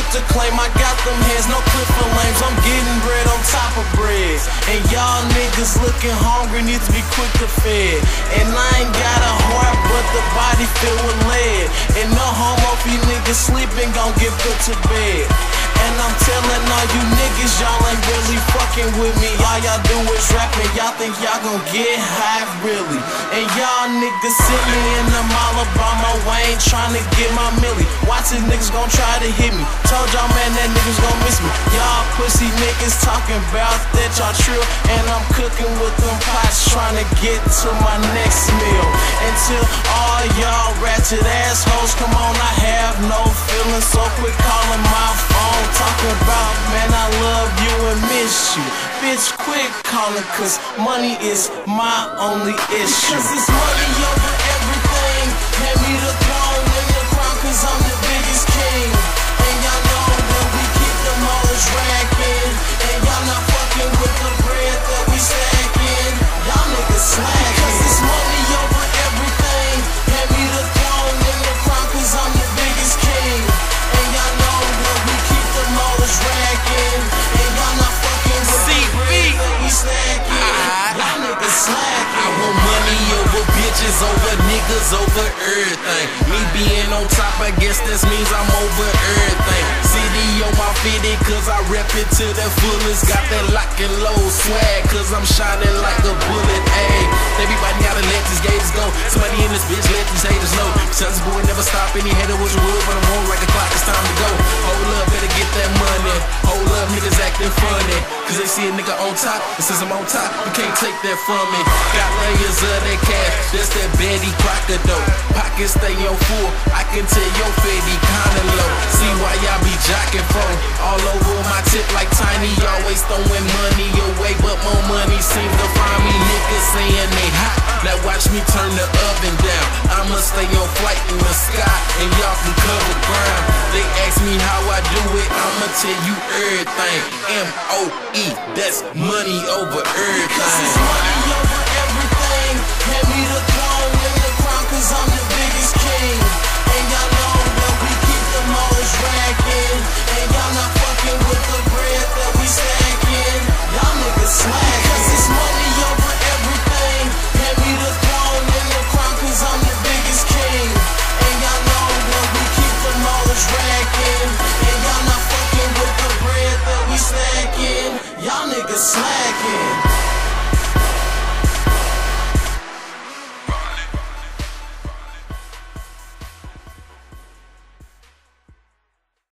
to claim. I got them hands, no clip for lames. I'm getting bread on top of bread, and y'all niggas looking hungry, need to be quick to fed. And I ain't got a heart, but the body filled with lead. And no homo if you niggas sleeping, gon' get put to bed. And I'm telling all you niggas, y'all ain't really fucking with me. All y'all do is rapping, y'all think y'all gon' get high, really. And y'all niggas sit me in the mall about my Wayne, tryna get my milli. Watch these niggas gon' try to hit me. Told y'all, man, that niggas gon' miss me. Y'all pussy niggas talking about that y'all trill, and I'm cooking with them pots, tryna get to my next meal. Until all y'all ratchet assholes, come on, I have no feelings, so quit calling my phone. Talking about, man, I love you and miss you. Bitch, quit calling, cause money is my only issue. Cause it's money over everything. Hand me the throne and the crown, cause I'm the biggest king. And y'all know that we keep the most racking. And y'all not fucking with the bread that we stacking. Y'all niggas slacking. Cause it's money over everything. Hand me the throne and the crown, cause I'm the biggest king. And y'all know that we keep the most racking. And y'all not fucking with the bread that we stacking. Y'all niggas slacking. I want money over bitches, over niggas, over everything. Me being on top, I guess this means I'm over everything. City on my fitty, cause I rep it to the fullest. Got that lock and load swag, cause I'm shining like a bullet. Ayy, everybody gotta let these gators go. Somebody in this bitch, let these haters know. Sun's boy never stop, any hater was wood, but I'm on like a clock, it's time to go. Hold up, better get that money. Hold up, niggas acting funny, cause they see a nigga on top, and since I'm on top, you can't take that from me. Got layers of that cash, that's that Betty Crocker dough. Pockets stay on full, I can tell your fitty kinda low. See why y'all be jocking for all over my tip like Tiny, always throwing money away, but more money seems to find me. Niggas saying they hot, now watch me turn the oven down. I'ma stay on flight in the sky, and y'all can cover ground. They ask me how I do it, I'ma tell you everything. M-O-E, that's money over everything. Cause it's money over everything. Hand me the throne and the crown, cause I'm the biggest king. And y'all know that we keep the most racking. And y'all not fucking with the bread that we stacking. Y'all niggas slacking. Cause it's money over everything. Hand me the throne and the crown, cause I'm the biggest king. And y'all know that we keep the most racking. And y'all not fucking with the bread that we stacking. Y'all niggas slacking.